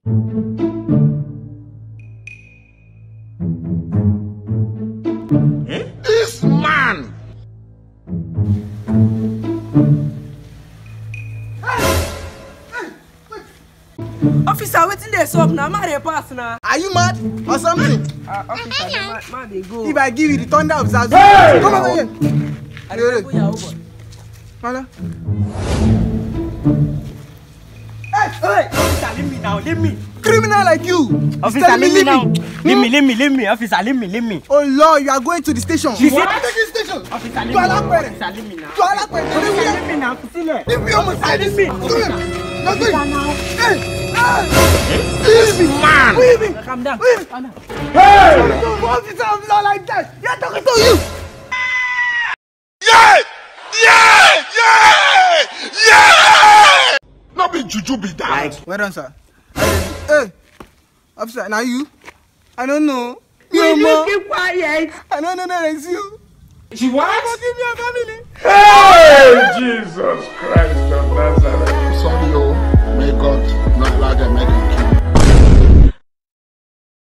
This man! Officer, waiting there, so now, man, pass now. Are you mad or something? Officer, man, they go. If I give you the thunder of Zazu, come over here. Hey, officer, leave me now, leave me. Criminal like you. Officer, leave me now. Leave me. Officer, leave me. Oh Lord, you are going to the station. What? Take the station. Officer, leave me. Officer, Leave me now. Leave Leave me now. Leave me on my side. Leave me. This man. Calm down. Hey! Officer, like that. You're talking to you. Yeah! Not be juju be that. Well done, sir. Hey, officer, now you? I don't know. Will you keep quiet? I don't know that it's you. She what? Give me a family. Hey, Jesus Christ.